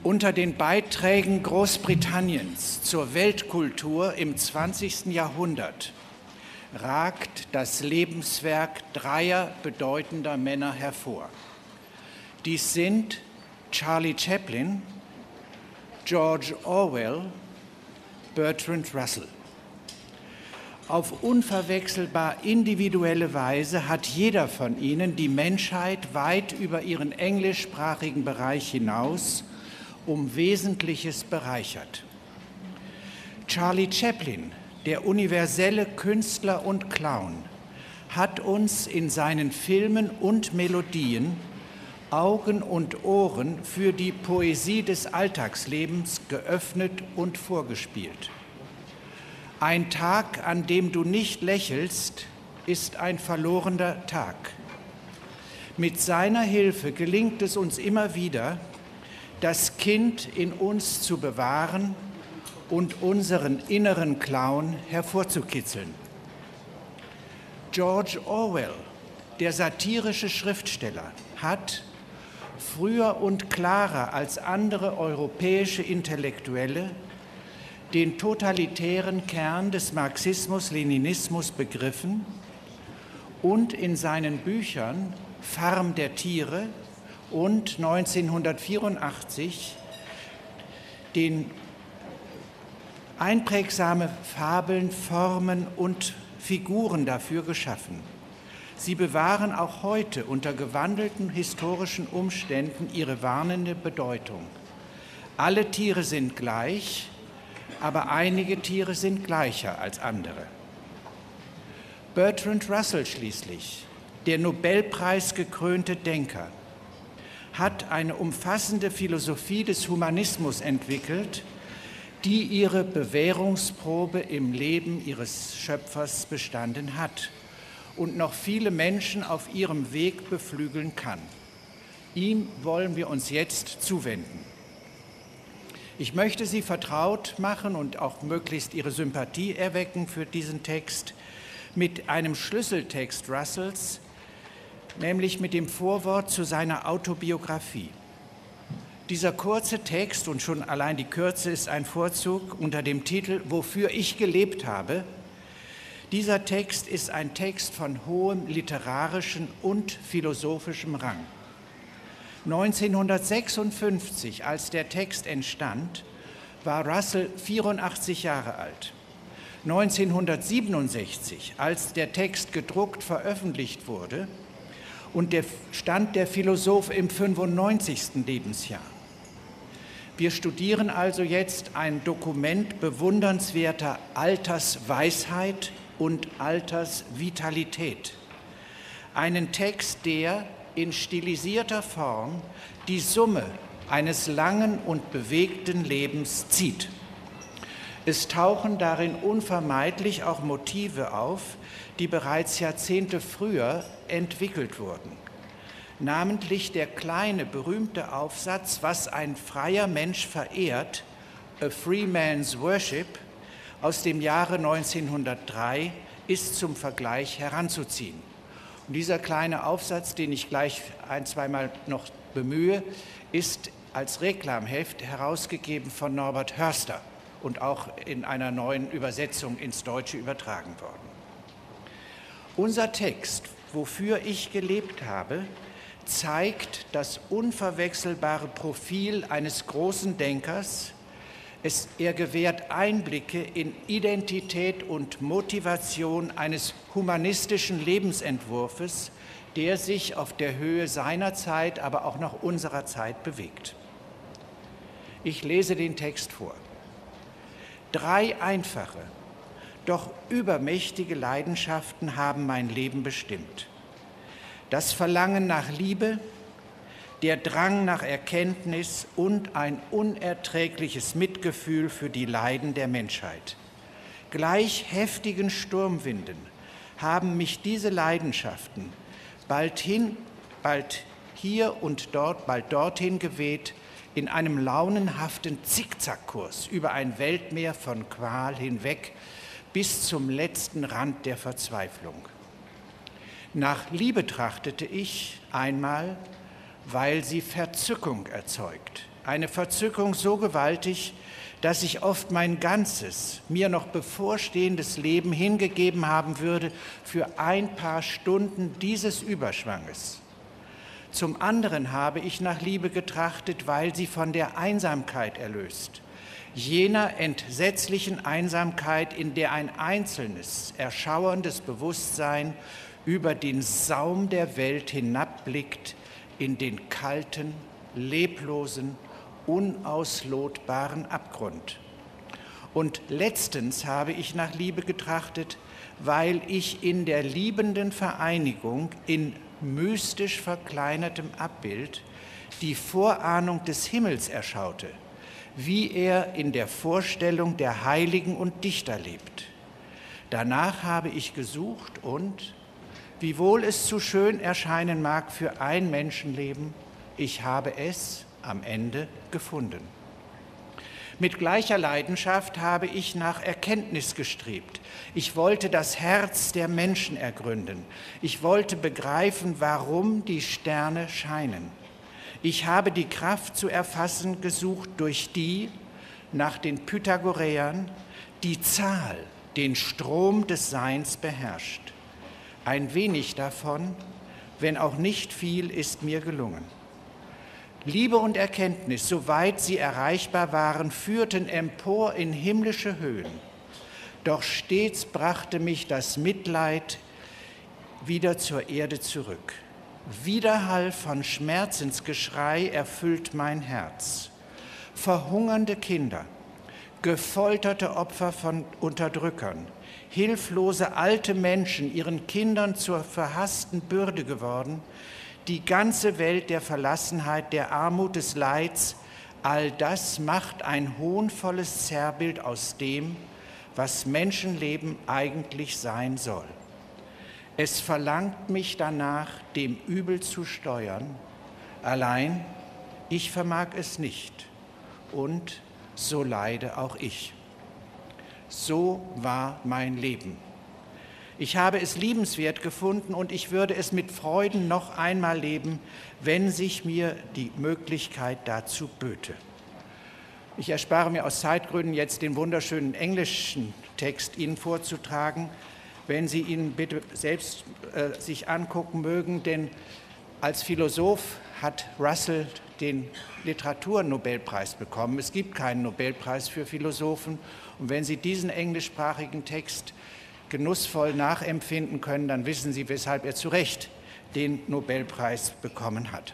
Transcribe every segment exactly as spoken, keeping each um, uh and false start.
Unter den Beiträgen Großbritanniens zur Weltkultur im zwanzigsten Jahrhundert ragt das Lebenswerk dreier bedeutender Männer hervor. Dies sind Charlie Chaplin, George Orwell, Bertrand Russell. Auf unverwechselbar individuelle Weise hat jeder von ihnen die Menschheit weit über ihren englischsprachigen Bereich hinaus um Wesentliches bereichert. Charlie Chaplin, der universelle Künstler und Clown, hat uns in seinen Filmen und Melodien Augen und Ohren für die Poesie des Alltagslebens geöffnet und vorgespielt. Ein Tag, an dem du nicht lächelst, ist ein verlorener Tag. Mit seiner Hilfe gelingt es uns immer wieder, das Kind in uns zu bewahren und unseren inneren Clown hervorzukitzeln. George Orwell, der satirische Schriftsteller, hat früher und klarer als andere europäische Intellektuelle den totalitären Kern des Marxismus-Leninismus begriffen und in seinen Büchern Farm der Tiere und neunzehnhundertvierundachtzig den einprägsame Fabeln, Formen und Figuren dafür geschaffen. Sie bewahren auch heute unter gewandelten historischen Umständen ihre warnende Bedeutung. Alle Tiere sind gleich, aber einige Tiere sind gleicher als andere. Bertrand Russell schließlich, der Nobelpreisgekrönte Denker, hat eine umfassende Philosophie des Humanismus entwickelt, die ihre Bewährungsprobe im Leben ihres Schöpfers bestanden hat und noch viele Menschen auf ihrem Weg beflügeln kann. Ihm wollen wir uns jetzt zuwenden. Ich möchte Sie vertraut machen und auch möglichst Ihre Sympathie erwecken für diesen Text mit einem Schlüsseltext Russells, nämlich mit dem Vorwort zu seiner Autobiografie. Dieser kurze Text, und schon allein die Kürze ist ein Vorzug, unter dem Titel »Wofür ich gelebt habe«, dieser Text ist ein Text von hohem literarischen und philosophischem Rang. neunzehnhundertsechsundfünfzig, als der Text entstand, war Russell vierundachtzig Jahre alt. neunzehnhundertsiebenundsechzig, als der Text gedruckt veröffentlicht wurde, und der stand der Philosoph im fünfundneunzigsten Lebensjahr. Wir studieren also jetzt ein Dokument bewundernswerter Altersweisheit und Altersvitalität. Einen Text, der in stilisierter Form die Summe eines langen und bewegten Lebens zieht. Es tauchen darin unvermeidlich auch Motive auf, die bereits Jahrzehnte früher entwickelt wurden. Namentlich der kleine, berühmte Aufsatz »Was ein freier Mensch verehrt«, A Free Man's Worship, aus dem Jahre neunzehnhundertdrei, ist zum Vergleich heranzuziehen. Und dieser kleine Aufsatz, den ich gleich ein-, zweimal noch bemühe, ist als Reklamheft herausgegeben von Norbert Hörster und auch in einer neuen Übersetzung ins Deutsche übertragen worden. Unser Text, »Wofür ich gelebt habe«, zeigt das unverwechselbare Profil eines großen Denkers. Es, er gewährt Einblicke in Identität und Motivation eines humanistischen Lebensentwurfs, der sich auf der Höhe seiner Zeit, aber auch noch unserer Zeit bewegt. Ich lese den Text vor. Drei einfache, doch übermächtige Leidenschaften haben mein Leben bestimmt. Das Verlangen nach Liebe, der Drang nach Erkenntnis und ein unerträgliches Mitgefühl für die Leiden der Menschheit. Gleich heftigen Sturmwinden haben mich diese Leidenschaften bald hin, bald hier und dort, bald dorthin geweht, in einem launenhaften Zickzackkurs über ein Weltmeer von Qual hinweg bis zum letzten Rand der Verzweiflung. Nach Liebe trachtete ich einmal, weil sie Verzückung erzeugt. Eine Verzückung so gewaltig, dass ich oft mein ganzes, mir noch bevorstehendes Leben hingegeben haben würde für ein paar Stunden dieses Überschwanges. Zum anderen habe ich nach Liebe getrachtet, weil sie von der Einsamkeit erlöst, jener entsetzlichen Einsamkeit, in der ein einzelnes, erschauerndes Bewusstsein über den Saum der Welt hinabblickt in den kalten, leblosen, unauslotbaren Abgrund. Und letztens habe ich nach Liebe getrachtet, weil ich in der liebenden Vereinigung in mystisch verkleinertem Abbild die Vorahnung des Himmels erschaute, wie er in der Vorstellung der Heiligen und Dichter lebt. Danach habe ich gesucht und, wiewohl es zu schön erscheinen mag für ein Menschenleben, ich habe es am Ende gefunden. Mit gleicher Leidenschaft habe ich nach Erkenntnis gestrebt. Ich wollte das Herz der Menschen ergründen. Ich wollte begreifen, warum die Sterne scheinen. Ich habe die Kraft zu erfassen gesucht, durch die, nach den Pythagoreern, die Zahl den Strom des Seins beherrscht. Ein wenig davon, wenn auch nicht viel, ist mir gelungen. Liebe und Erkenntnis, soweit sie erreichbar waren, führten empor in himmlische Höhen. Doch stets brachte mich das Mitleid wieder zur Erde zurück. Widerhall von Schmerzensgeschrei erfüllt mein Herz. Verhungernde Kinder, gefolterte Opfer von Unterdrückern, hilflose alte Menschen, ihren Kindern zur verhassten Bürde geworden, die ganze Welt der Verlassenheit, der Armut, des Leids, all das macht ein hohnvolles Zerrbild aus dem, was Menschenleben eigentlich sein soll. Es verlangt mich danach, dem Übel zu steuern, allein ich vermag es nicht und so leide auch ich. So war mein Leben. Ich habe es liebenswert gefunden und ich würde es mit Freuden noch einmal leben, wenn sich mir die Möglichkeit dazu böte. Ich erspare mir aus Zeitgründen jetzt den wunderschönen englischen Text Ihnen vorzutragen, wenn Sie ihn bitte selbst äh, sich angucken mögen, denn als Philosoph hat Russell den Literaturnobelpreis bekommen. Es gibt keinen Nobelpreis für Philosophen und wenn Sie diesen englischsprachigen Text genussvoll nachempfinden können, dann wissen Sie, weshalb er zu Recht den Nobelpreis bekommen hat.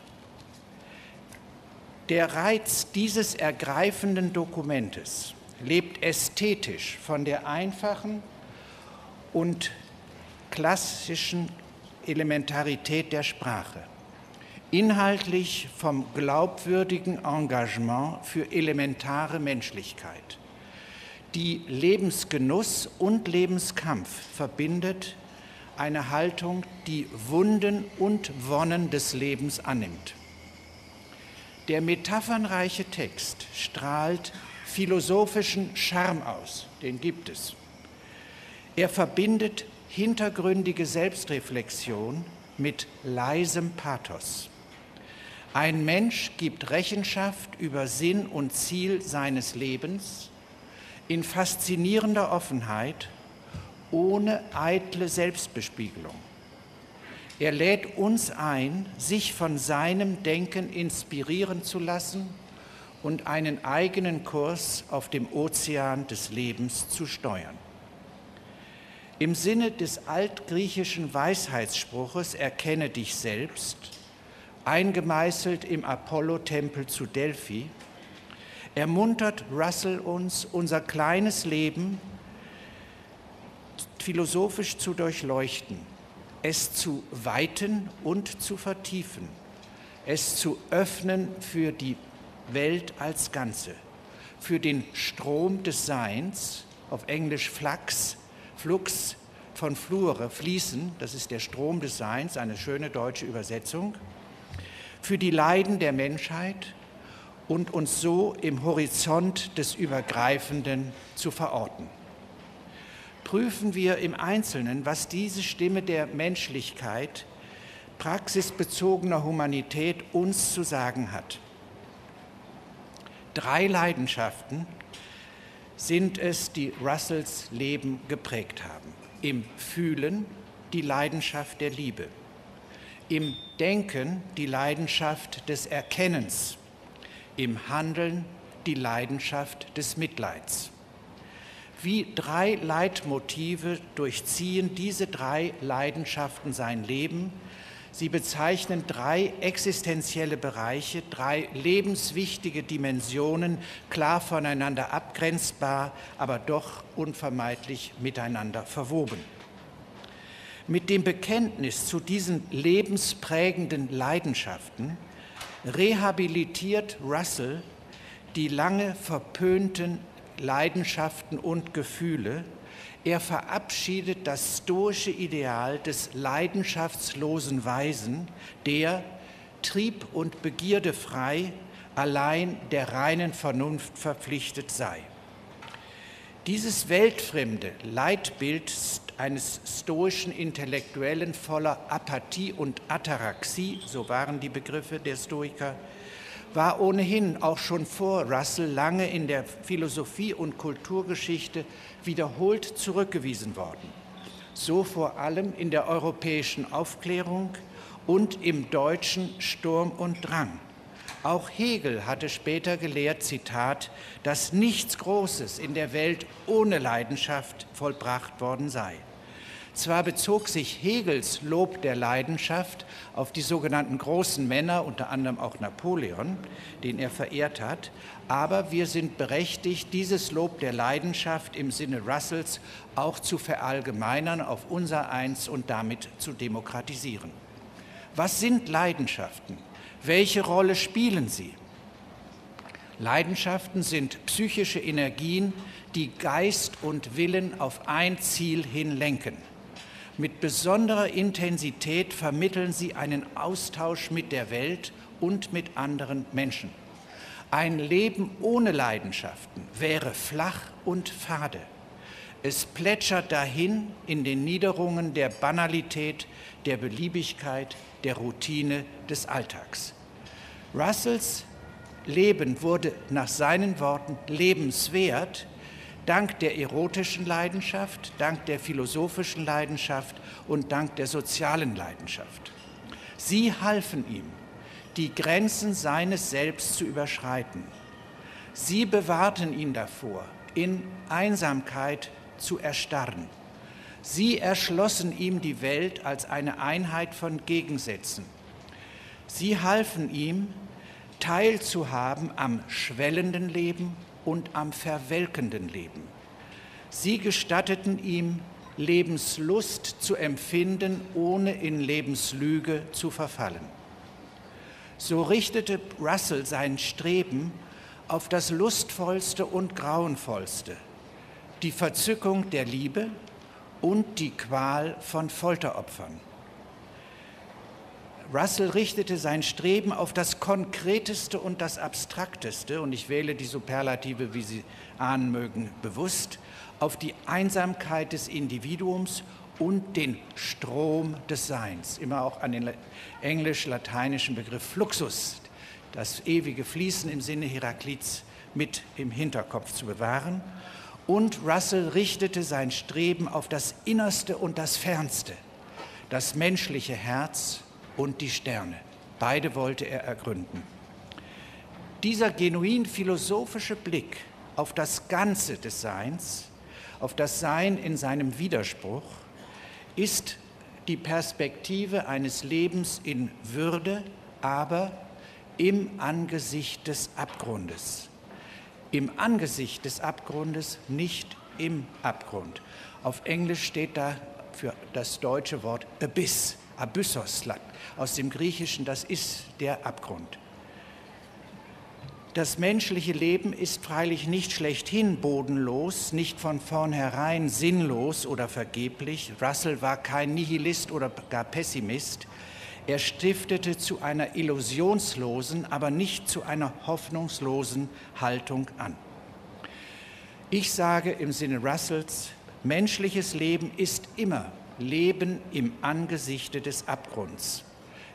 Der Reiz dieses ergreifenden Dokumentes lebt ästhetisch von der einfachen und klassischen Elementarität der Sprache, inhaltlich vom glaubwürdigen Engagement für elementare Menschlichkeit, die Lebensgenuss und Lebenskampf verbindet, eine Haltung, die Wunden und Wonnen des Lebens annimmt. Der metaphernreiche Text strahlt philosophischen Charme aus, den gibt es. Er verbindet hintergründige Selbstreflexion mit leisem Pathos. Ein Mensch gibt Rechenschaft über Sinn und Ziel seines Lebens in faszinierender Offenheit, ohne eitle Selbstbespiegelung. Er lädt uns ein, sich von seinem Denken inspirieren zu lassen und einen eigenen Kurs auf dem Ozean des Lebens zu steuern. Im Sinne des altgriechischen Weisheitsspruches „Erkenne dich selbst“, eingemeißelt im Apollo-Tempel zu Delphi, ermuntert Russell uns, unser kleines Leben philosophisch zu durchleuchten, es zu weiten und zu vertiefen, es zu öffnen für die Welt als Ganze, für den Strom des Seins, auf Englisch Flux, Flux von Fluere, fließen, das ist der Strom des Seins, eine schöne deutsche Übersetzung, für die Leiden der Menschheit und uns so im Horizont des Übergreifenden zu verorten. Prüfen wir im Einzelnen, was diese Stimme der Menschlichkeit praxisbezogener Humanität uns zu sagen hat. Drei Leidenschaften sind es, die Russells Leben geprägt haben. Im Fühlen die Leidenschaft der Liebe, im Denken die Leidenschaft des Erkennens, im Handeln die Leidenschaft des Mitleids. Wie drei Leitmotive durchziehen diese drei Leidenschaften sein Leben. Sie bezeichnen drei existenzielle Bereiche, drei lebenswichtige Dimensionen, klar voneinander abgrenzbar, aber doch unvermeidlich miteinander verwoben. Mit dem Bekenntnis zu diesen lebensprägenden Leidenschaften rehabilitiert Russell die lange verpönten Leidenschaften und Gefühle. Er verabschiedet das stoische Ideal des leidenschaftslosen Weisen, der, trieb- und begierdefrei, allein der reinen Vernunft verpflichtet sei. Dieses weltfremde Leitbild eines stoischen Intellektuellen voller Apathie und Ataraxie, so waren die Begriffe der Stoiker, war ohnehin auch schon vor Russell lange in der Philosophie- und Kulturgeschichte wiederholt zurückgewiesen worden. So vor allem in der europäischen Aufklärung und im deutschen Sturm und Drang. Auch Hegel hatte später gelehrt, Zitat, dass nichts Großes in der Welt ohne Leidenschaft vollbracht worden sei. Zwar bezog sich Hegels Lob der Leidenschaft auf die sogenannten großen Männer, unter anderem auch Napoleon, den er verehrt hat, aber wir sind berechtigt, dieses Lob der Leidenschaft im Sinne Russells auch zu verallgemeinern auf unser Eins und damit zu demokratisieren. Was sind Leidenschaften? Welche Rolle spielen sie? Leidenschaften sind psychische Energien, die Geist und Willen auf ein Ziel hin lenken. Mit besonderer Intensität vermitteln sie einen Austausch mit der Welt und mit anderen Menschen. Ein Leben ohne Leidenschaften wäre flach und fade. Es plätschert dahin in den Niederungen der Banalität, der Beliebigkeit, der Routine des Alltags. Russells Leben wurde nach seinen Worten lebenswert, dank der erotischen Leidenschaft, dank der philosophischen Leidenschaft und dank der sozialen Leidenschaft. Sie halfen ihm, die Grenzen seines Selbst zu überschreiten. Sie bewahrten ihn davor, in Einsamkeit zu erstarren. Sie erschlossen ihm die Welt als eine Einheit von Gegensätzen. Sie halfen ihm, teilzuhaben am schwellenden Leben und am verwelkenden Leben. Sie gestatteten ihm, Lebenslust zu empfinden, ohne in Lebenslüge zu verfallen. So richtete Russell sein Streben auf das Lustvollste und Grauenvollste, die Verzückung der Liebe und die Qual von Folteropfern. Russell richtete sein Streben auf das Konkreteste und das Abstrakteste, und ich wähle die Superlative, wie Sie ahnen mögen, bewusst, auf die Einsamkeit des Individuums und den Strom des Seins, immer auch an den englisch-lateinischen Begriff Fluxus, das ewige Fließen im Sinne Heraklits, mit im Hinterkopf zu bewahren. Und Russell richtete sein Streben auf das Innerste und das Fernste, das menschliche Herz und die Sterne. Beide wollte er ergründen. Dieser genuin philosophische Blick auf das Ganze des Seins, auf das Sein in seinem Widerspruch, ist die Perspektive eines Lebens in Würde, aber im Angesicht des Abgrundes. Im Angesicht des Abgrundes, nicht im Abgrund. Auf Englisch steht da für das deutsche Wort Abyss, Abyssos, aus dem Griechischen, das ist der Abgrund. Das menschliche Leben ist freilich nicht schlechthin bodenlos, nicht von vornherein sinnlos oder vergeblich. Russell war kein Nihilist oder gar Pessimist. Er stiftete zu einer illusionslosen, aber nicht zu einer hoffnungslosen Haltung an. Ich sage im Sinne Russells, menschliches Leben ist immer Leben im Angesichte des Abgrunds.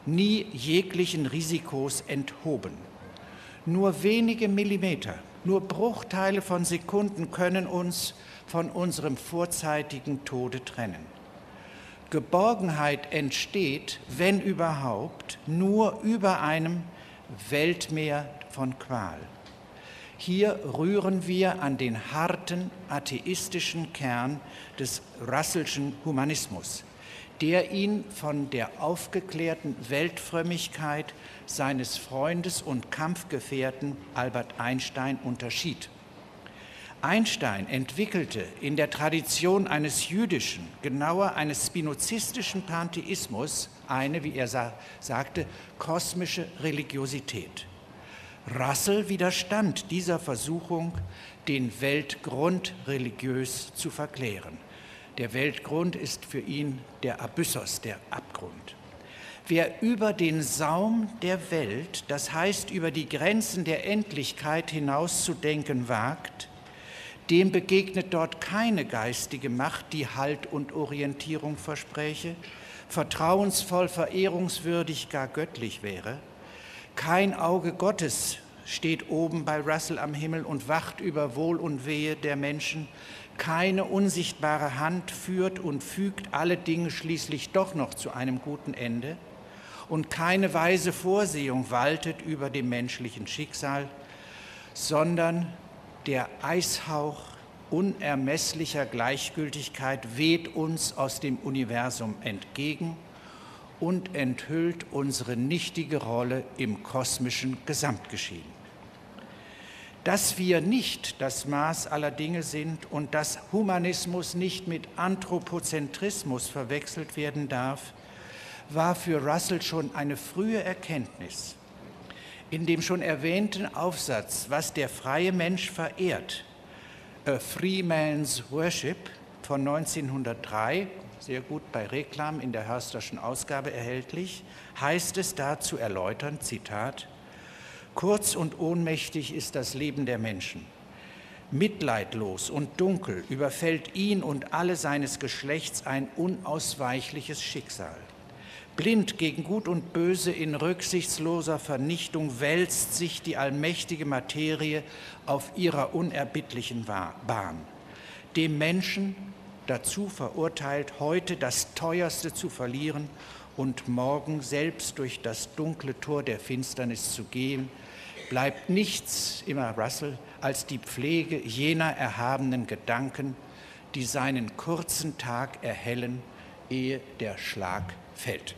nie jeglichen Risikos enthoben. Nur wenige Millimeter, nur Bruchteile von Sekunden können uns von unserem vorzeitigen Tode trennen. Geborgenheit entsteht, wenn überhaupt, nur über einem Weltmeer von Qual. Hier rühren wir an den harten, atheistischen Kern des Russellschen Humanismus, der ihn von der aufgeklärten Weltfrömmigkeit seines Freundes und Kampfgefährten Albert Einstein unterschied. Einstein entwickelte in der Tradition eines jüdischen, genauer eines spinozistischen Pantheismus eine, wie er sa- sagte, kosmische Religiosität. Russell widerstand dieser Versuchung, den Weltgrund religiös zu verklären. Der Weltgrund ist für ihn der Abyssos, der Abgrund. Wer über den Saum der Welt, das heißt über die Grenzen der Endlichkeit hinauszudenken wagt, dem begegnet dort keine geistige Macht, die Halt und Orientierung verspräche, vertrauensvoll, verehrungswürdig, gar göttlich wäre. Kein Auge Gottes steht oben bei Russell am Himmel und wacht über Wohl und Wehe der Menschen. Keine unsichtbare Hand führt und fügt alle Dinge schließlich doch noch zu einem guten Ende. Und keine weise Vorsehung waltet über dem menschlichen Schicksal, sondern der Eishauch unermesslicher Gleichgültigkeit weht uns aus dem Universum entgegen und enthüllt unsere nichtige Rolle im kosmischen Gesamtgeschehen. Dass wir nicht das Maß aller Dinge sind und dass Humanismus nicht mit Anthropozentrismus verwechselt werden darf, war für Russell schon eine frühe Erkenntnis. In dem schon erwähnten Aufsatz, was der freie Mensch verehrt, A Free Man's Worship von neunzehnhundertdrei, sehr gut bei Reklam in der Hörsterschen Ausgabe erhältlich, heißt es da zu erläutern, Zitat, kurz und ohnmächtig ist das Leben der Menschen. Mitleidlos und dunkel überfällt ihn und alle seines Geschlechts ein unausweichliches Schicksal. Blind gegen Gut und Böse in rücksichtsloser Vernichtung wälzt sich die allmächtige Materie auf ihrer unerbittlichen Bahn. Dem Menschen dazu verurteilt, heute das Teuerste zu verlieren und morgen selbst durch das dunkle Tor der Finsternis zu gehen, bleibt nichts, immer Russell, als die Pflege jener erhabenen Gedanken, die seinen kurzen Tag erhellen, ehe der Schlag fällt.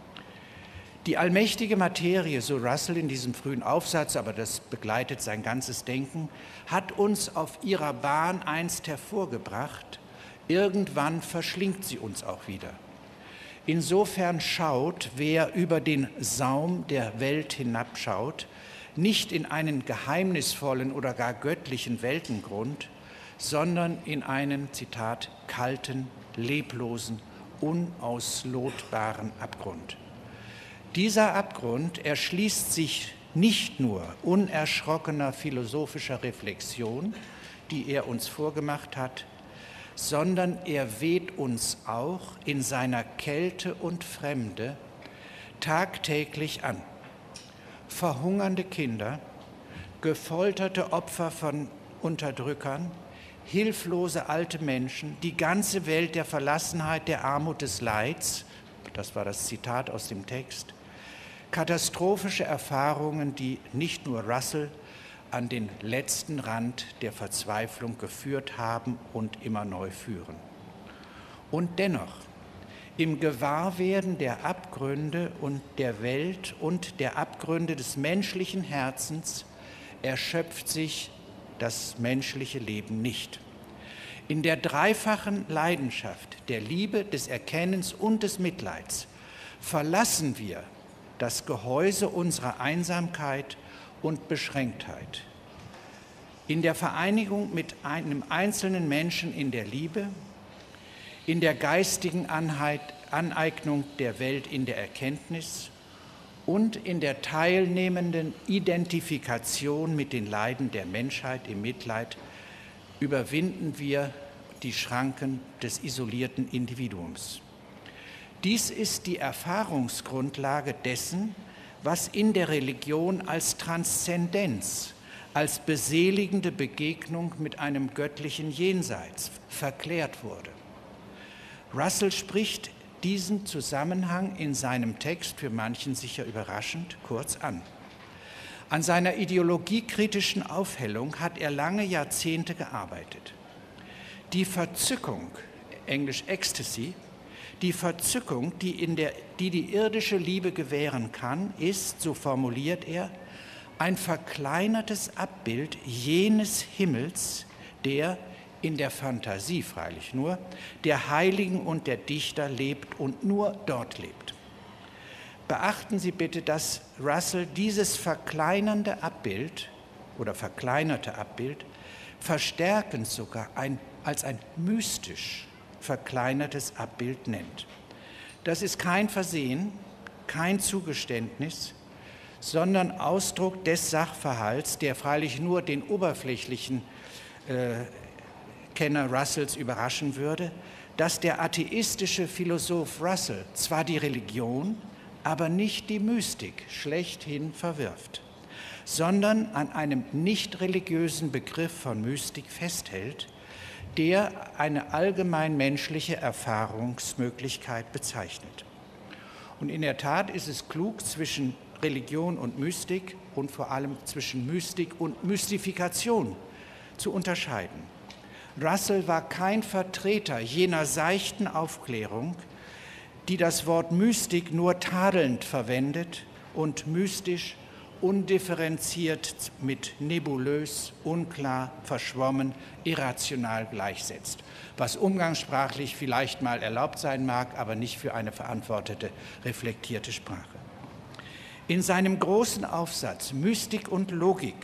Die allmächtige Materie, so Russell in diesem frühen Aufsatz, aber das begleitet sein ganzes Denken, hat uns auf ihrer Bahn einst hervorgebracht. Irgendwann verschlingt sie uns auch wieder. Insofern schaut, wer über den Saum der Welt hinabschaut, nicht in einen geheimnisvollen oder gar göttlichen Weltengrund, sondern in einen, Zitat, kalten, leblosen, unauslotbaren Abgrund. Dieser Abgrund erschließt sich nicht nur unerschrockener philosophischer Reflexion, die er uns vorgemacht hat, sondern er weht uns auch in seiner Kälte und Fremde tagtäglich an. Verhungernde Kinder, gefolterte Opfer von Unterdrückern, hilflose alte Menschen, die ganze Welt der Verlassenheit, der Armut, des Leids, das war das Zitat aus dem Text, katastrophische Erfahrungen, die nicht nur Russell an den letzten Rand der Verzweiflung geführt haben und immer neu führen. Und dennoch, im Gewahrwerden der Abgründe und der Welt und der Abgründe des menschlichen Herzens erschöpft sich das menschliche Leben nicht. In der dreifachen Leidenschaft der Liebe, des Erkennens und des Mitleids verlassen wir das Gehäuse unserer Einsamkeit und Beschränktheit. In der Vereinigung mit einem einzelnen Menschen in der Liebe, in der geistigen Aneignung der Welt in der Erkenntnis und in der teilnehmenden Identifikation mit den Leiden der Menschheit im Mitleid überwinden wir die Schranken des isolierten Individuums. Dies ist die Erfahrungsgrundlage dessen, was in der Religion als Transzendenz, als beseligende Begegnung mit einem göttlichen Jenseits verklärt wurde. Russell spricht diesen Zusammenhang in seinem Text, für manchen sicher überraschend, kurz an. An seiner ideologiekritischen Aufhellung hat er lange Jahrzehnte gearbeitet. Die Verzückung, englisch Ecstasy, die Verzückung, die, in der, die die irdische Liebe gewähren kann, ist, so formuliert er, ein verkleinertes Abbild jenes Himmels, der, in der Fantasie freilich nur, der Heiligen und der Dichter lebt und nur dort lebt. Beachten Sie bitte, dass Russell dieses verkleinernde Abbild oder verkleinerte Abbild verstärkend sogar ein, als ein mystisch verkleinertes Abbild nennt. Das ist kein Versehen, kein Zugeständnis, sondern Ausdruck des Sachverhalts, der freilich nur den oberflächlichen äh, Kenner Russells überraschen würde, dass der atheistische Philosoph Russell zwar die Religion, aber nicht die Mystik schlechthin verwirft, sondern an einem nicht religiösen Begriff von Mystik festhält, der eine allgemein menschliche Erfahrungsmöglichkeit bezeichnet. Und in der Tat ist es klug, zwischen Religion und Mystik und vor allem zwischen Mystik und Mystifikation zu unterscheiden. Russell war kein Vertreter jener seichten Aufklärung, die das Wort Mystik nur tadelnd verwendet und mystisch undifferenziert mit nebulös, unklar, verschwommen, irrational gleichsetzt, was umgangssprachlich vielleicht mal erlaubt sein mag, aber nicht für eine verantwortete, reflektierte Sprache. In seinem großen Aufsatz Mystik und Logik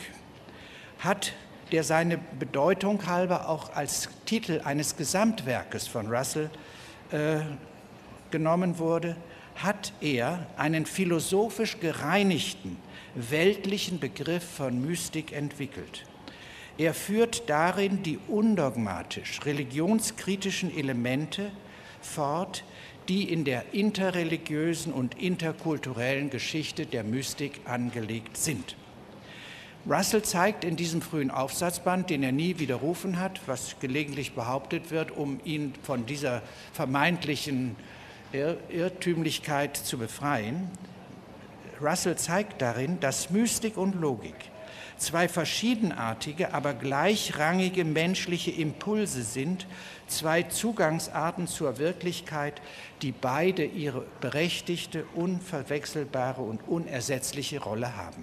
hat der seine Bedeutung halber auch als Titel eines Gesamtwerkes von Russell äh, genommen wurde, hat er einen philosophisch gereinigten, weltlichen Begriff von Mystik entwickelt. Er führt darin die undogmatisch religionskritischen Elemente fort, die in der interreligiösen und interkulturellen Geschichte der Mystik angelegt sind. Russell zeigt in diesem frühen Aufsatzband, den er nie widerrufen hat, was gelegentlich behauptet wird, um ihn von dieser vermeintlichen Irr- Irrtümlichkeit zu befreien. Russell zeigt darin, dass Mystik und Logik zwei verschiedenartige, aber gleichrangige menschliche Impulse sind, zwei Zugangsarten zur Wirklichkeit, die beide ihre berechtigte, unverwechselbare und unersetzliche Rolle haben.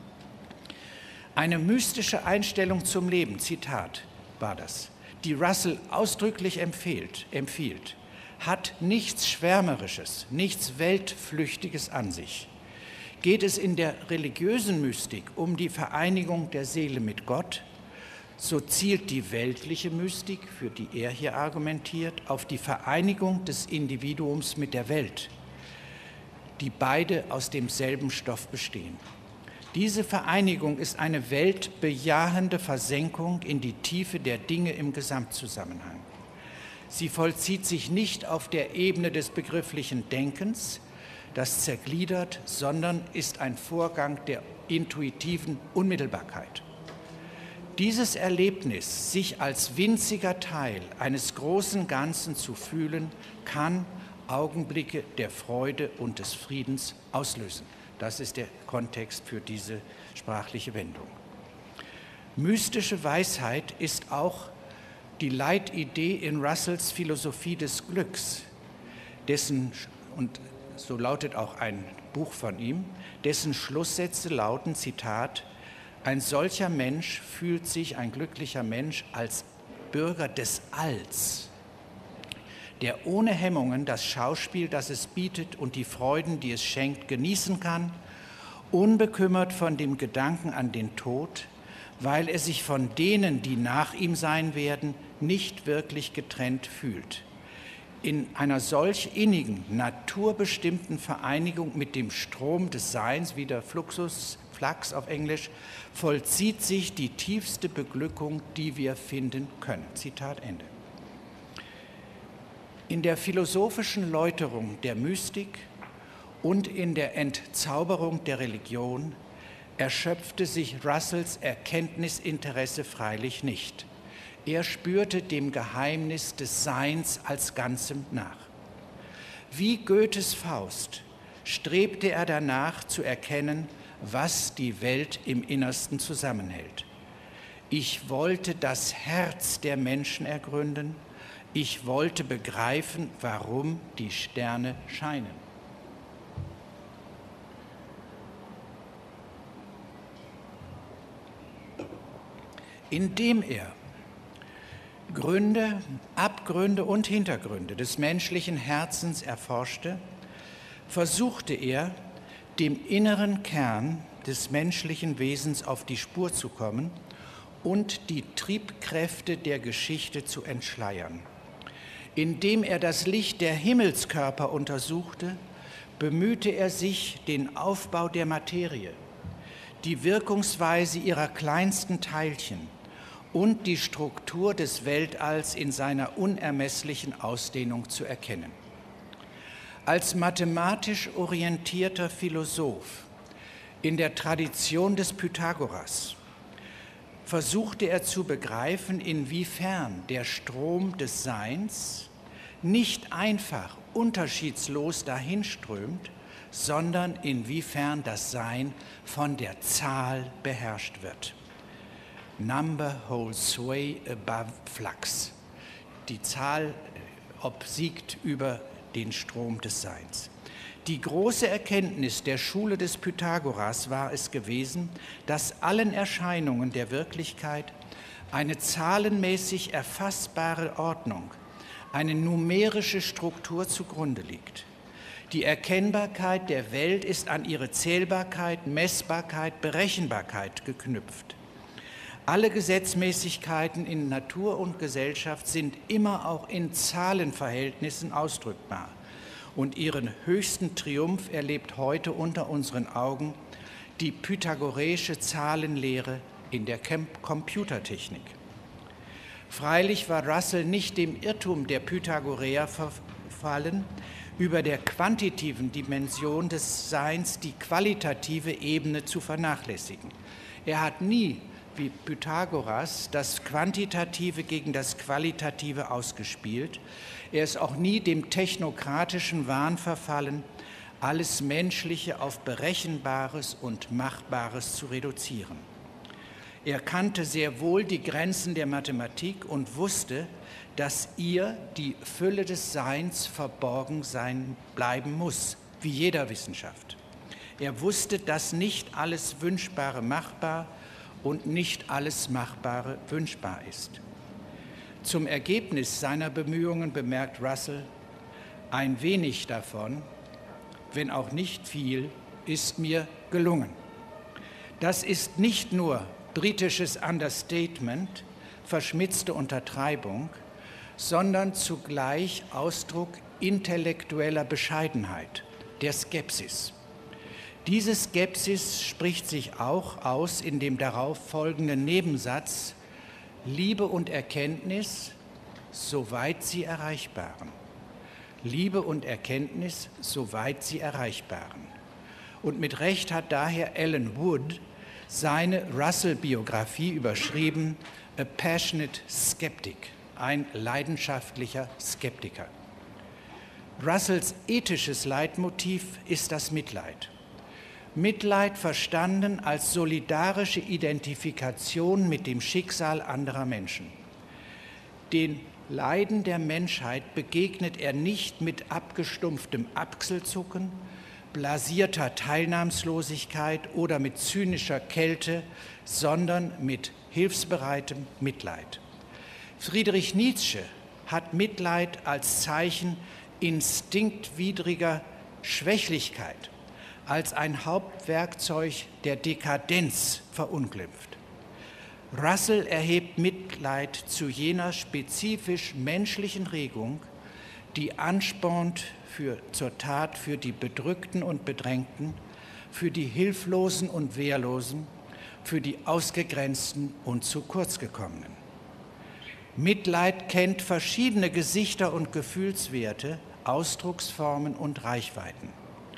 Eine mystische Einstellung zum Leben, Zitat war das, die Russell ausdrücklich empfiehlt, empfiehlt, hat nichts Schwärmerisches, nichts Weltflüchtiges an sich. Geht es in der religiösen Mystik um die Vereinigung der Seele mit Gott, so zielt die weltliche Mystik, für die er hier argumentiert, auf die Vereinigung des Individuums mit der Welt, die beide aus demselben Stoff bestehen. Diese Vereinigung ist eine weltbejahende Versenkung in die Tiefe der Dinge im Gesamtzusammenhang. Sie vollzieht sich nicht auf der Ebene des begrifflichen Denkens, das zergliedert, sondern ist ein Vorgang der intuitiven Unmittelbarkeit. Dieses Erlebnis, sich als winziger Teil eines großen Ganzen zu fühlen, kann Augenblicke der Freude und des Friedens auslösen. Das ist der Kontext für diese sprachliche Wendung. Mystische Weisheit ist auch die Leitidee in Russells Philosophie des Glücks, dessen, und so lautet auch ein Buch von ihm, dessen Schlusssätze lauten, Zitat, ein solcher Mensch fühlt sich, ein glücklicher Mensch, als Bürger des Alls, der ohne Hemmungen das Schauspiel, das es bietet und die Freuden, die es schenkt, genießen kann, unbekümmert von dem Gedanken an den Tod, weil er sich von denen, die nach ihm sein werden, nicht wirklich getrennt fühlt. In einer solch innigen, naturbestimmten Vereinigung mit dem Strom des Seins, wie der Fluxus, Flux auf Englisch, vollzieht sich die tiefste Beglückung, die wir finden können. Zitat Ende. In der philosophischen Läuterung der Mystik und in der Entzauberung der Religion erschöpfte sich Russells Erkenntnisinteresse freilich nicht. Er spürte dem Geheimnis des Seins als Ganzem nach. Wie Goethes Faust strebte er danach zu erkennen, was die Welt im Innersten zusammenhält. Ich wollte das Herz der Menschen ergründen, ich wollte begreifen, warum die Sterne scheinen. Indem er Gründe, Abgründe und Hintergründe des menschlichen Herzens erforschte, versuchte er, dem inneren Kern des menschlichen Wesens auf die Spur zu kommen und die Triebkräfte der Geschichte zu entschleiern. Indem er das Licht der Himmelskörper untersuchte, bemühte er sich, den Aufbau der Materie, die Wirkungsweise ihrer kleinsten Teilchen und die Struktur des Weltalls in seiner unermesslichen Ausdehnung zu erkennen. Als mathematisch orientierter Philosoph in der Tradition des Pythagoras versuchte er zu begreifen, inwiefern der Strom des Seins nicht einfach unterschiedslos dahinströmt, sondern inwiefern das Sein von der Zahl beherrscht wird. Number holds sway above flux. Die Zahl obsiegt über den Strom des Seins. Die große Erkenntnis der Schule des Pythagoras war es gewesen, dass allen Erscheinungen der Wirklichkeit eine zahlenmäßig erfassbare Ordnung, eine numerische Struktur zugrunde liegt. Die Erkennbarkeit der Welt ist an ihre Zählbarkeit, Messbarkeit, Berechenbarkeit geknüpft. Alle Gesetzmäßigkeiten in Natur und Gesellschaft sind immer auch in Zahlenverhältnissen ausdrückbar. Und ihren höchsten Triumph erlebt heute unter unseren Augen die pythagoreische Zahlenlehre in der Computertechnik. Freilich war Russell nicht dem Irrtum der Pythagoreer verfallen, über der quantitativen Dimension des Seins die qualitative Ebene zu vernachlässigen. Er hat nie, wie Pythagoras, das Quantitative gegen das Qualitative ausgespielt. Er ist auch nie dem technokratischen Wahn verfallen, alles Menschliche auf Berechenbares und Machbares zu reduzieren. Er kannte sehr wohl die Grenzen der Mathematik und wusste, dass ihr die Fülle des Seins verborgen sein bleiben muss, wie jeder Wissenschaft. Er wusste, dass nicht alles Wünschbare machbar und nicht alles Machbare wünschbar ist. Zum Ergebnis seiner Bemühungen bemerkt Russell, ein wenig davon, wenn auch nicht viel, ist mir gelungen. Das ist nicht nur britisches Understatement, verschmitzte Untertreibung, sondern zugleich Ausdruck intellektueller Bescheidenheit, der Skepsis. Diese Skepsis spricht sich auch aus in dem darauf folgenden Nebensatz: Liebe und Erkenntnis, soweit sie erreichbaren. Liebe und Erkenntnis, soweit sie erreichbaren. Und mit Recht hat daher Alan Wood seine Russell-Biografie überschrieben: A Passionate Skeptic, ein leidenschaftlicher Skeptiker. Russells ethisches Leitmotiv ist das Mitleid. Mitleid verstanden als solidarische Identifikation mit dem Schicksal anderer Menschen. Den Leiden der Menschheit begegnet er nicht mit abgestumpftem Achselzucken, blasierter Teilnahmslosigkeit oder mit zynischer Kälte, sondern mit hilfsbereitem Mitleid. Friedrich Nietzsche hat Mitleid als Zeichen instinktwidriger Schwächlichkeit, als ein Hauptwerkzeug der Dekadenz verunglimpft. Russell erhebt Mitleid zu jener spezifisch menschlichen Regung, die anspornt für, zur Tat für die Bedrückten und Bedrängten, für die Hilflosen und Wehrlosen, für die Ausgegrenzten und zu kurz gekommenen. Mitleid kennt verschiedene Gesichter und Gefühlswerte, Ausdrucksformen und Reichweiten.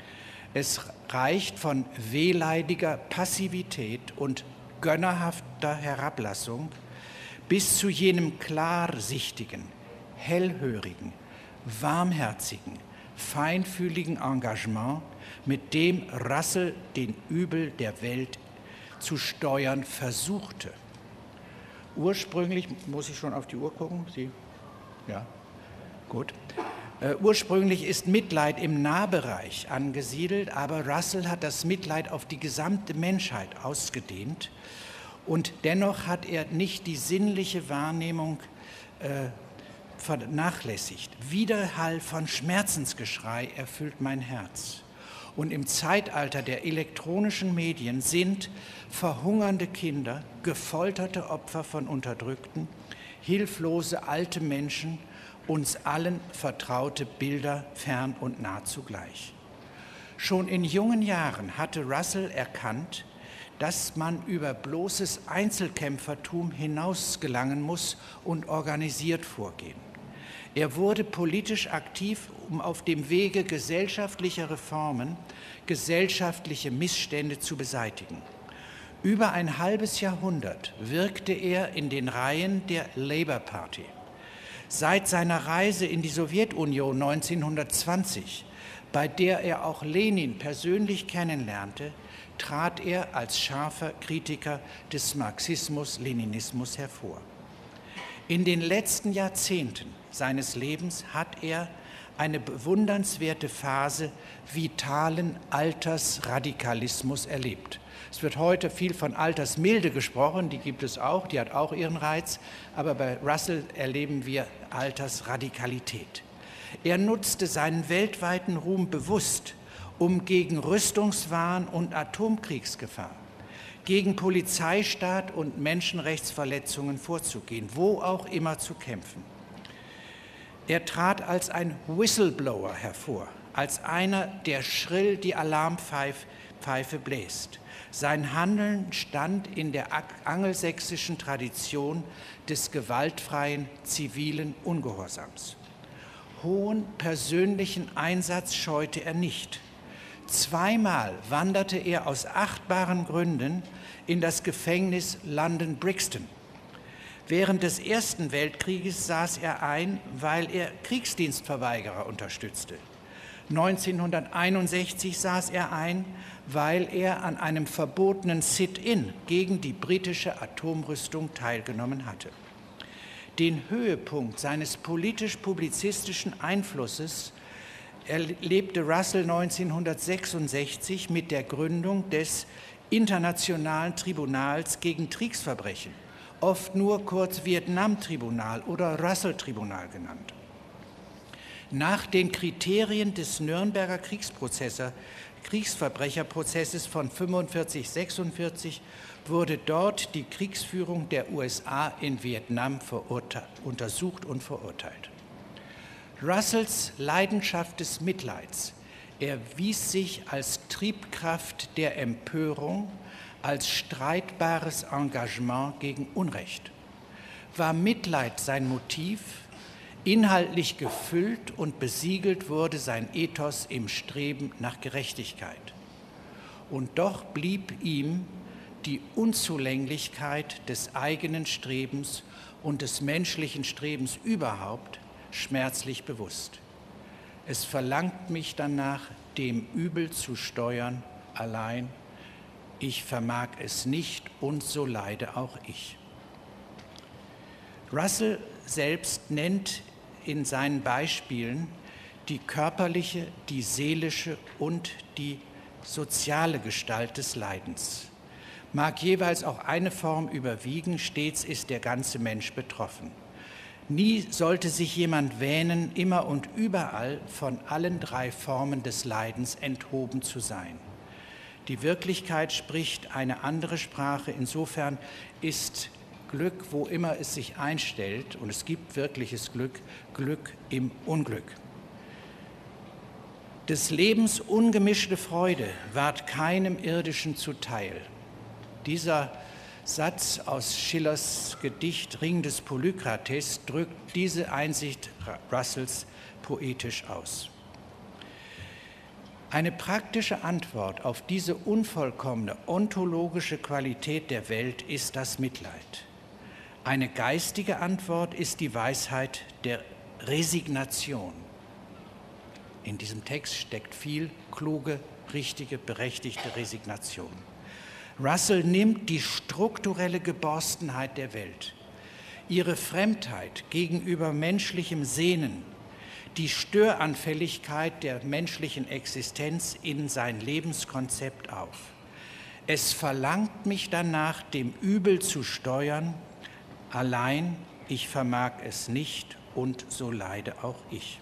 Es reicht von wehleidiger Passivität und gönnerhafter Herablassung bis zu jenem klarsichtigen, hellhörigen, warmherzigen, feinfühligen Engagement, mit dem Russell den Übel der Welt zu steuern versuchte. Ursprünglich, muss ich schon auf die Uhr gucken? Sie? Ja, gut. Uh, ursprünglich ist Mitleid im Nahbereich angesiedelt, aber Russell hat das Mitleid auf die gesamte Menschheit ausgedehnt und dennoch hat er nicht die sinnliche Wahrnehmung äh, vernachlässigt. Widerhall von Schmerzensgeschrei erfüllt mein Herz. Und im Zeitalter der elektronischen Medien sind verhungernde Kinder, gefolterte Opfer von Unterdrückten, hilflose alte Menschen, uns allen vertraute Bilder fern und nah zugleich. Schon in jungen Jahren hatte Russell erkannt, dass man über bloßes Einzelkämpfertum hinaus gelangen muss und organisiert vorgehen. Er wurde politisch aktiv, um auf dem Wege gesellschaftlicher Reformen gesellschaftliche Missstände zu beseitigen. Über ein halbes Jahrhundert wirkte er in den Reihen der Labour Party. Seit seiner Reise in die Sowjetunion neunzehnhundertzwanzig, bei der er auch Lenin persönlich kennenlernte, trat er als scharfer Kritiker des Marxismus-Leninismus hervor. In den letzten Jahrzehnten seines Lebens hat er eine bewundernswerte Phase vitalen Altersradikalismus erlebt. Es wird heute viel von Altersmilde gesprochen, die gibt es auch, die hat auch ihren Reiz, aber bei Russell erleben wir Altersradikalität. Er nutzte seinen weltweiten Ruhm bewusst, um gegen Rüstungswahn und Atomkriegsgefahr, gegen Polizeistaat und Menschenrechtsverletzungen vorzugehen, wo auch immer zu kämpfen. Er trat als ein Whistleblower hervor, als einer, der schrill die Alarmpfeife bläst. Sein Handeln stand in der angelsächsischen Tradition des gewaltfreien zivilen Ungehorsams. Hohen persönlichen Einsatz scheute er nicht. Zweimal wanderte er aus achtbaren Gründen in das Gefängnis London Brixton. Während des Ersten Weltkrieges saß er ein, weil er Kriegsdienstverweigerer unterstützte. neunzehnhunderteinundsechzig saß er ein, weil er an einem verbotenen Sit-in gegen die britische Atomrüstung teilgenommen hatte. Den Höhepunkt seines politisch-publizistischen Einflusses erlebte Russell neunzehnhundertsechsundsechzig mit der Gründung des Internationalen Tribunals gegen Kriegsverbrechen, oft nur kurz Vietnam-Tribunal oder Russell-Tribunal genannt. Nach den Kriterien des Nürnberger Kriegsverbrecherprozesses von fünfundvierzig sechsundvierzig wurde dort die Kriegsführung der U S A in Vietnam untersucht und verurteilt. Russells Leidenschaft des Mitleids erwies sich als Triebkraft der Empörung, als streitbares Engagement gegen Unrecht. War Mitleid sein Motiv, inhaltlich gefüllt und besiegelt wurde sein Ethos im Streben nach Gerechtigkeit. Und doch blieb ihm die Unzulänglichkeit des eigenen Strebens und des menschlichen Strebens überhaupt schmerzlich bewusst. Es verlangt mich danach, dem Übel zu steuern, allein. Ich vermag es nicht und so leide auch ich. Russell selbst nennt in seinen Beispielen die körperliche, die seelische und die soziale Gestalt des Leidens. Mag jeweils auch eine Form überwiegen, stets ist der ganze Mensch betroffen. Nie sollte sich jemand wähnen, immer und überall von allen drei Formen des Leidens enthoben zu sein. Die Wirklichkeit spricht eine andere Sprache, insofern ist Glück, wo immer es sich einstellt, und es gibt wirkliches Glück, Glück im Unglück. Des Lebens ungemischte Freude ward keinem Irdischen zuteil. Dieser Satz aus Schillers Gedicht Ring des Polykrates drückt diese Einsicht Russells poetisch aus. Eine praktische Antwort auf diese unvollkommene ontologische Qualität der Welt ist das Mitleid. Eine geistige Antwort ist die Weisheit der Resignation. In diesem Text steckt viel kluge, richtige, berechtigte Resignation. Russell nimmt die strukturelle Geborstenheit der Welt, ihre Fremdheit gegenüber menschlichem Sehnen, die Störanfälligkeit der menschlichen Existenz in sein Lebenskonzept auf. Es verlangt mich danach, dem Übel zu steuern, allein ich vermag es nicht und so leide auch ich.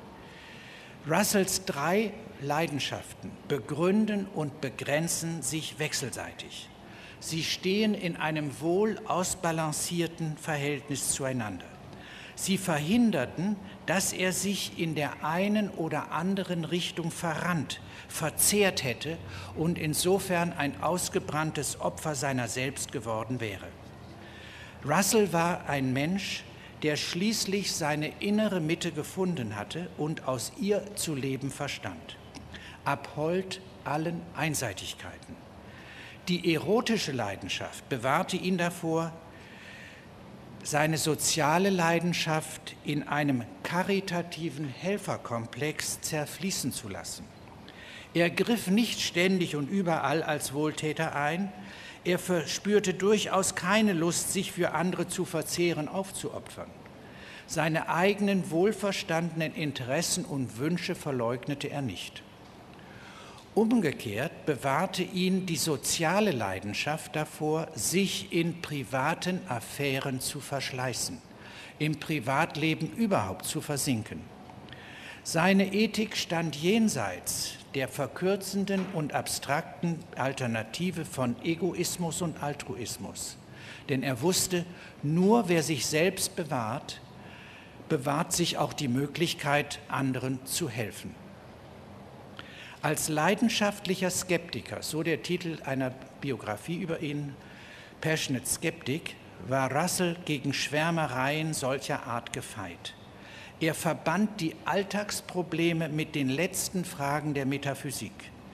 Russells drei Leidenschaften begründen und begrenzen sich wechselseitig. Sie stehen in einem wohl ausbalancierten Verhältnis zueinander. Sie verhinderten, dass er sich in der einen oder anderen Richtung verrannt, verzehrt hätte und insofern ein ausgebranntes Opfer seiner selbst geworden wäre. Russell war ein Mensch, der schließlich seine innere Mitte gefunden hatte und aus ihr zu leben verstand, abhold allen Einseitigkeiten. Die erotische Leidenschaft bewahrte ihn davor, seine soziale Leidenschaft in einem karitativen Helferkomplex zerfließen zu lassen. Er griff nicht ständig und überall als Wohltäter ein, er verspürte durchaus keine Lust, sich für andere zu verzehren, aufzuopfern. Seine eigenen wohlverstandenen Interessen und Wünsche verleugnete er nicht. Umgekehrt bewahrte ihn die soziale Leidenschaft davor, sich in privaten Affären zu verschleißen, im Privatleben überhaupt zu versinken. Seine Ethik stand jenseits der verkürzenden und abstrakten Alternative von Egoismus und Altruismus. Denn er wusste, nur wer sich selbst bewahrt, bewahrt sich auch die Möglichkeit, anderen zu helfen. Als leidenschaftlicher Skeptiker, so der Titel einer Biografie über ihn, Passionate Skeptic, war Russell gegen Schwärmereien solcher Art gefeit. Er verband die Alltagsprobleme mit den letzten Fragen der Metaphysik.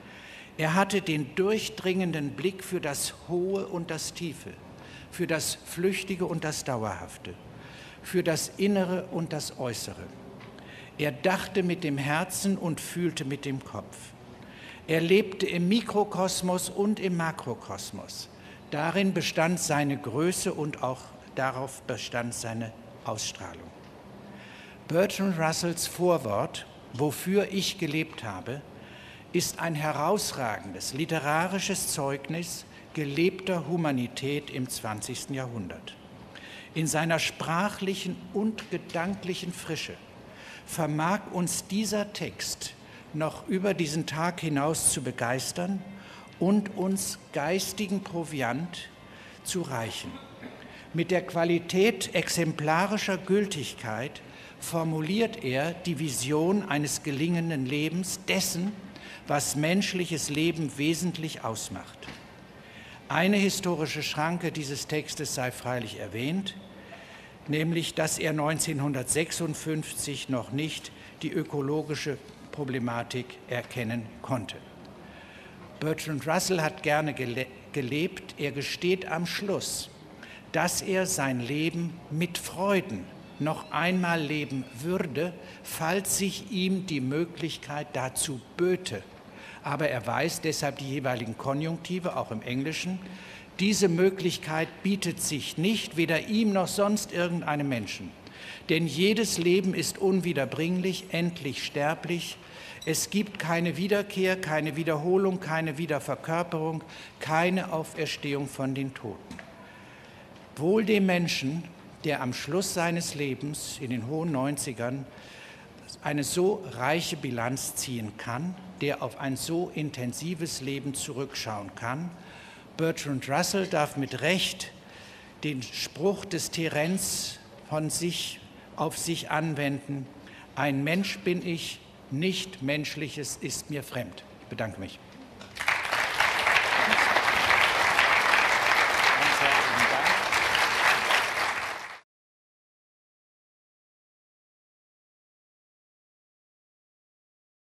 Er hatte den durchdringenden Blick für das Hohe und das Tiefe, für das Flüchtige und das Dauerhafte, für das Innere und das Äußere. Er dachte mit dem Herzen und fühlte mit dem Kopf. Er lebte im Mikrokosmos und im Makrokosmos. Darin bestand seine Größe und auch darauf bestand seine Ausstrahlung. Bertrand Russells Vorwort, Wofür ich gelebt habe, ist ein herausragendes literarisches Zeugnis gelebter Humanität im zwanzigsten Jahrhundert. In seiner sprachlichen und gedanklichen Frische vermag uns dieser Text noch über diesen Tag hinaus zu begeistern und uns geistigen Proviant zu reichen. Mit der Qualität exemplarischer Gültigkeit formuliert er die Vision eines gelingenden Lebens, dessen, was menschliches Leben wesentlich ausmacht. Eine historische Schranke dieses Textes sei freilich erwähnt, nämlich, dass er neunzehnhundertsechsundfünfzig noch nicht die ökologische Problematik erkennen konnte. Bertrand Russell hat gerne gele- gelebt. Er gesteht am Schluss, dass er sein Leben mit Freuden noch einmal leben würde, falls sich ihm die Möglichkeit dazu böte. Aber er weiß deshalb die jeweiligen Konjunktive, auch im Englischen. Diese Möglichkeit bietet sich nicht, weder ihm noch sonst irgendeinem Menschen. Denn jedes Leben ist unwiederbringlich, endlich sterblich. Es gibt keine Wiederkehr, keine Wiederholung, keine Wiederverkörperung, keine Auferstehung von den Toten. Wohl dem Menschen, der am Schluss seines Lebens in den hohen neunzigern eine so reiche Bilanz ziehen kann, der auf ein so intensives Leben zurückschauen kann. Bertrand Russell darf mit Recht den Spruch des Terenz von sich auf sich anwenden: Ein Mensch bin ich, nicht Menschliches ist mir fremd. Ich bedanke mich.